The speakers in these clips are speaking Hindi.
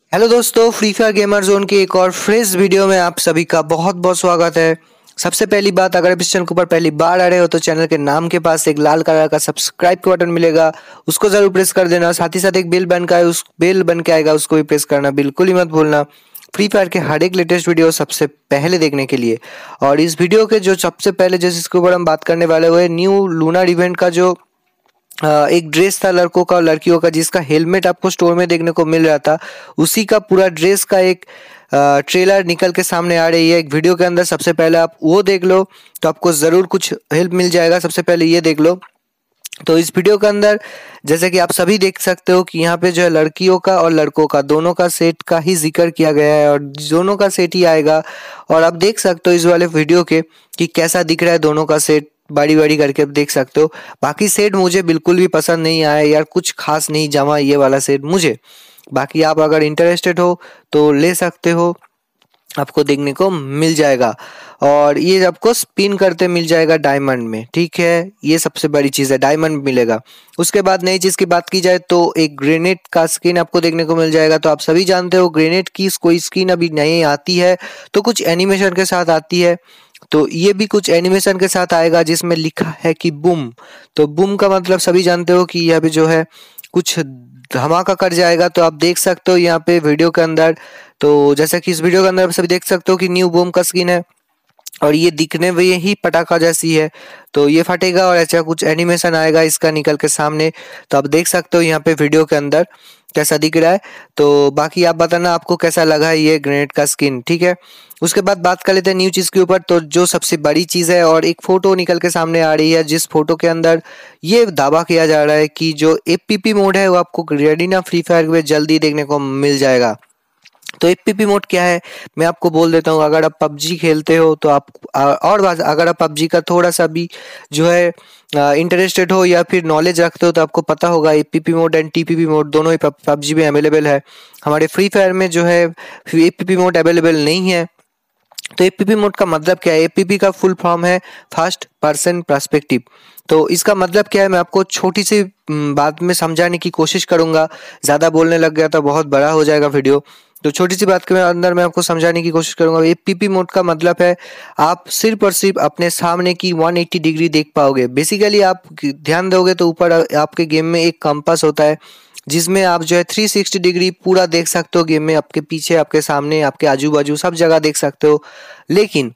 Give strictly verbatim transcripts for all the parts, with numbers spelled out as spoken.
हेलो दोस्तों, फ्री फायर गेमर जोन के एक और फ्रेश वीडियो में आप सभी का बहुत बहुत स्वागत है। सबसे पहली बात, अगर आप इस चैनल के ऊपर पहली बार आ रहे हो तो चैनल के नाम के पास एक लाल कलर का सब्सक्राइब का बटन मिलेगा, उसको जरूर प्रेस कर देना। साथ ही साथ एक बेल बन का उस बेल बन के आएगा, उसको भी प्रेस करना बिल्कुल ही मत भूलना फ्री फायर के हर एक लेटेस्ट वीडियो सबसे पहले देखने के लिए। और इस वीडियो के जो सबसे पहले जिसके ऊपर हम बात करने वाले हुए न्यू लूनर इवेंट का जो अ, एक ड्रेस था लड़कों का और लड़कियों का, जिसका हेलमेट आपको स्टोर में देखने को मिल रहा था, उसी का पूरा ड्रेस का एक अ, ट्रेलर निकल के सामने आ रही है एक वीडियो के अंदर। सबसे पहले आप वो देख लो तो आपको ज़रूर कुछ हेल्प मिल जाएगा। सबसे पहले ये देख लो। तो इस वीडियो के अंदर जैसे कि आप सभी देख सकते हो कि यहाँ पे जो है लड़कियों का और लड़कों का दोनों का सेट का ही जिक्र किया गया है और दोनों का सेट ही आएगा। और आप देख सकते हो इस वाले वीडियो के कि कैसा दिख रहा है दोनों का सेट, बड़ी बड़ी करके आप देख सकते हो। बाकी सेट मुझे बिल्कुल भी पसंद नहीं आया यार, कुछ खास नहीं जमा ये वाला सेट मुझे। बाकी आप अगर इंटरेस्टेड हो तो ले सकते हो, आपको देखने को मिल जाएगा। और ये आपको स्पिन करते मिल जाएगा डायमंड में, ठीक है, ये सबसे बड़ी चीज़ है, डायमंड मिलेगा। उसके बाद नई चीज़ की बात की जाए तो एक ग्रेनेड का स्किन आपको देखने को मिल जाएगा। तो आप सभी जानते हो ग्रेनेड की कोई स्किन अभी नई आती है तो कुछ एनिमेशन के साथ आती है, तो ये भी कुछ एनिमेशन के साथ आएगा जिसमें लिखा है कि बूम। तो बूम का मतलब सभी जानते हो कि यह भी जो है कुछ धमाका कर जाएगा। तो आप देख सकते हो यहाँ पे वीडियो के अंदर, तो जैसा कि इस वीडियो के अंदर आप सभी देख सकते हो कि न्यू बूम का स्किन है और ये दिखने में ही पटाखा जैसी है। तो ये फटेगा और ऐसा कुछ एनिमेशन आएगा इसका निकल के सामने। तो आप देख सकते हो यहाँ पे वीडियो के अंदर कैसा दिख रहा है। तो बाकी आप बताना आपको कैसा लगा है ये ग्रेनेड का स्किन, ठीक है। उसके बाद बात कर लेते हैं न्यू चीज़ के ऊपर। तो जो सबसे बड़ी चीज़ है और एक फोटो निकल के सामने आ रही है, जिस फोटो के अंदर ये दावा किया जा रहा है कि जो एपीपी मोड है वो आपको रेडिना फ्री फायर में जल्दी देखने को मिल जाएगा। तो एपीपी मोड क्या है मैं आपको बोल देता हूँ। अगर आप पबजी खेलते हो तो आप आ, और बात, अगर आप पबजी का थोड़ा सा भी जो है इंटरेस्टेड हो या फिर नॉलेज रखते हो तो आपको पता होगा APP mode and TPP mode दोनों ही पबजी में अवेलेबल है। हमारे फ्री फायर में जो है एपीपी मोड अवेलेबल नहीं है। तो एपीपी मोड का मतलब क्या है? एपीपी का फुल फॉर्म है फर्स्ट पर्सन पर्सपेक्टिव। तो इसका मतलब क्या है मैं आपको छोटी सी बात में समझाने की कोशिश करूंगा। ज़्यादा बोलने लग गया तो बहुत बड़ा हो जाएगा वीडियो, तो छोटी सी बात के अंदर मैं आपको समझाने की कोशिश करूंगा। एपीपी मोड का मतलब है आप सिर्फ और सिर्फ अपने सामने की एक सौ अस्सी डिग्री देख पाओगे। बेसिकली आप ध्यान दोगे तो ऊपर आपके गेम में एक कंपास होता है जिसमें आप जो है तीन सौ साठ डिग्री पूरा देख सकते हो गेम में, आपके पीछे, आपके सामने, आपके आजू बाजू सब जगह देख सकते हो। लेकिन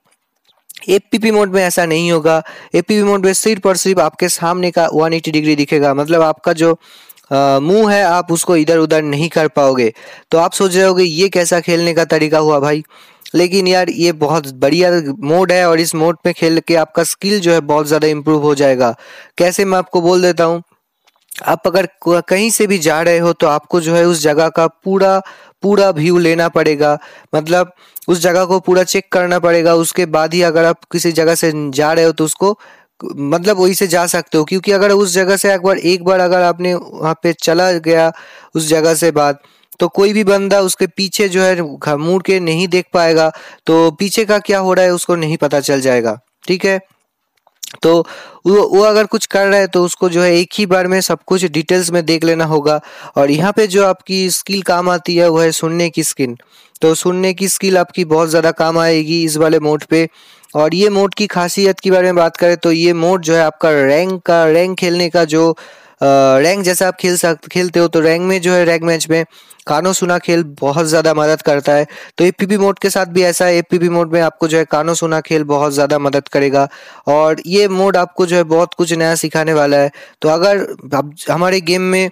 एपीपी मोड में ऐसा नहीं होगा। एपीपी मोड में सिर्फ और सिर्फ आपके सामने का एक सौ अस्सी डिग्री दिखेगा, मतलब आपका जो मुंह है आप उसको इधर उधर नहीं कर पाओगे। तो आप सोच रहे होगे ये कैसा खेलने का तरीका हुआ भाई, लेकिन यार ये बहुत बढ़िया मोड है और इस मोड पे खेल के आपका स्किल जो है बहुत ज़्यादा इम्प्रूव हो जाएगा। कैसे मैं आपको बोल देता हूँ। आप अगर कहीं से भी जा रहे हो तो आपको जो है उस जगह का पूरा पूरा व्यू लेना पड़ेगा, मतलब उस जगह को पूरा चेक करना पड़ेगा। उसके बाद ही अगर आप किसी जगह से जा रहे हो तो उसको मतलब वहीं से जा सकते हो, क्योंकि अगर उस जगह से एक बार एक बार अगर आपने वहाँ पे चला गया उस जगह से बाद, तो कोई भी बंदा उसके पीछे जो है मुड़ के नहीं देख पाएगा, तो पीछे का क्या हो रहा है उसको नहीं पता चल जाएगा, ठीक है। तो वो वो अगर कुछ कर रहा है तो उसको जो है एक ही बार में सब कुछ डिटेल्स में देख लेना होगा। और यहाँ पे जो आपकी स्किल काम आती है वो है सुनने की स्किल। तो सुनने की स्किल आपकी बहुत ज़्यादा काम आएगी इस वाले मोड पे। और ये मोड की खासियत के बारे में बात करें तो ये मोड जो है आपका रैंक का रैंक खेलने का जो रैंक जैसा आप खेल सक खेलते हो तो रैंक में जो है रैंक मैच में कानों सुना खेल बहुत ज़्यादा मदद करता है। तो एपीपी मोड के साथ भी ऐसा है, एपीपी मोड में आपको जो है कानों सुना खेल बहुत ज़्यादा मदद करेगा और ये मोड आपको जो है बहुत कुछ नया सिखाने वाला है। तो अगर अब हमारे गेम में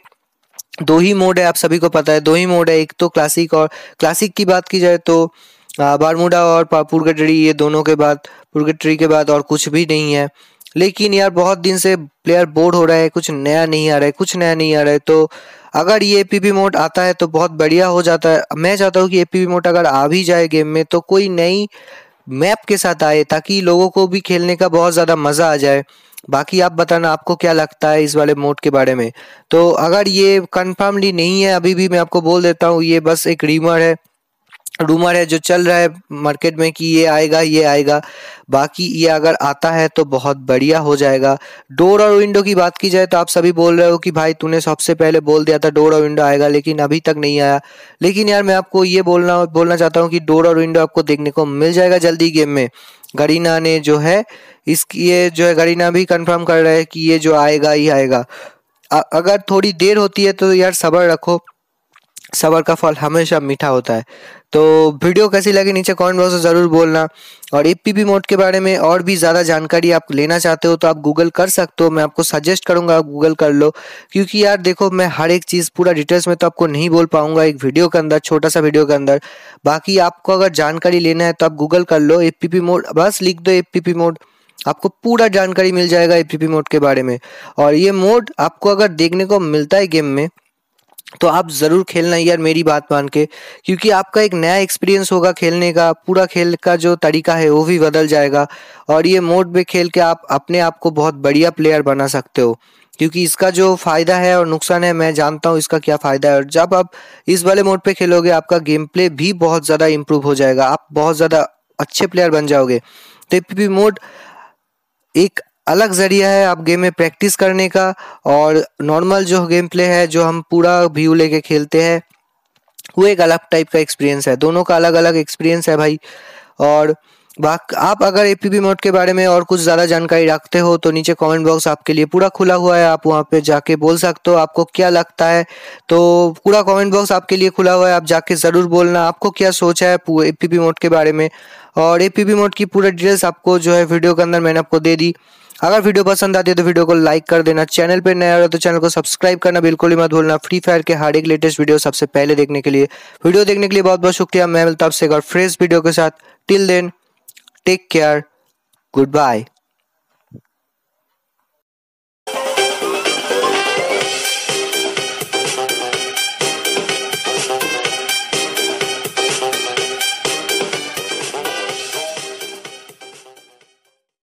दो ही मोड है, आप सभी को पता है दो ही मोड है, एक तो क्लासिक, और क्लासिक की बात की जाए तो बारमूडा और पुर्गेटरी, ये दोनों के बाद पुर्गेटरी के बाद और कुछ भी नहीं है। लेकिन यार बहुत दिन से प्लेयर बोर हो रहा है, कुछ नया नहीं आ रहा है, कुछ नया नहीं आ रहा है। तो अगर ये एपीपी मोड आता है तो बहुत बढ़िया हो जाता है। मैं चाहता हूँ कि एपीपी मोड अगर आ भी जाए गेम में तो कोई नई मैप के साथ आए, ताकि लोगों को भी खेलने का बहुत ज़्यादा मज़ा आ जाए। बाकी आप बताना आपको क्या लगता है इस वाले मोड के बारे में। तो अगर ये कन्फर्मली नहीं है अभी भी, मैं आपको बोल देता हूँ ये बस एक रीमर है, रूमर है जो चल रहा है मार्केट में कि ये आएगा ये आएगा। बाकी ये अगर आता है तो बहुत बढ़िया हो जाएगा। डोर और विंडो की बात की जाए तो आप सभी बोल रहे हो कि भाई तूने सबसे पहले बोल दिया था डोर और विंडो आएगा, लेकिन अभी तक नहीं आया। लेकिन यार मैं आपको ये बोलना बोलना चाहता हूँ कि डोर और विंडो आपको देखने को मिल जाएगा जल्दी गेम में। गरीना ने जो है इसकी ये जो है गरीना भी कंफर्म कर रहा है कि ये जो आएगा ही आएगा। अ- अगर थोड़ी देर होती है तो यार सब्र रखो, सबर का फल हमेशा मीठा होता है। तो वीडियो कैसी लगी नीचे कमेंट बॉक्स में ज़रूर बोलना। और एपीपी मोड के बारे में और भी ज़्यादा जानकारी आप लेना चाहते हो तो आप गूगल कर सकते हो, मैं आपको सजेस्ट करूंगा आप गूगल कर लो। क्योंकि यार देखो मैं हर एक चीज़ पूरा डिटेल्स में तो आपको नहीं बोल पाऊंगा एक वीडियो के अंदर, छोटा सा वीडियो के अंदर। बाकी आपको अगर जानकारी लेना है तो आप गूगल कर लो एपीपी मोड, बस लिख दो एपीपी मोड, आपको पूरा जानकारी मिल जाएगा एपीपी मोड के बारे में। और ये मोड आपको अगर देखने को मिलता है गेम में तो आप ज़रूर खेलना यार मेरी बात मान के, क्योंकि आपका एक नया एक्सपीरियंस होगा खेलने का, पूरा खेल का जो तरीका है वो भी बदल जाएगा। और ये मोड में खेल के आप अपने आप को बहुत बढ़िया प्लेयर बना सकते हो। क्योंकि इसका जो फ़ायदा है और नुकसान है मैं जानता हूँ इसका क्या फ़ायदा है। और जब आप इस वाले मोड पे खेलोगे आपका गेम प्ले भी बहुत ज़्यादा इम्प्रूव हो जाएगा, आप बहुत ज़्यादा अच्छे प्लेयर बन जाओगे। तो एपीपी मोड एक अलग ज़रिया है आप गेम में प्रैक्टिस करने का। और नॉर्मल जो गेम प्ले है जो हम पूरा व्यू लेके खेलते हैं वो एक अलग टाइप का एक्सपीरियंस है, दोनों का अलग अलग एक्सपीरियंस है भाई। और बाक आप अगर एपीपी मोड के बारे में और कुछ ज़्यादा जानकारी रखते हो तो नीचे कमेंट बॉक्स आपके लिए पूरा खुला हुआ है, आप वहाँ पे जाके बोल सकते हो आपको क्या लगता है। तो पूरा कमेंट बॉक्स आपके लिए खुला हुआ है, आप जाके ज़रूर बोलना आपको क्या सोच है एपीपी मोड के बारे में। और एपीपी मोड की पूरा डिटेल्स आपको जो है वीडियो के अंदर मैंने आपको दे दी। अगर वीडियो पसंद आती है तो वीडियो को लाइक कर देना, चैनल पे नया हो तो चैनल को सब्सक्राइब करना बिल्कुल ही मत भूलना फ्री फायर के हर एक लेटेस्ट वीडियो सबसे पहले देखने के लिए। वीडियो देखने के लिए बहुत बहुत शुक्रिया, मैं मिलता हूं आपसे एक और फ्रेश वीडियो के साथ। Till then take care, good bye.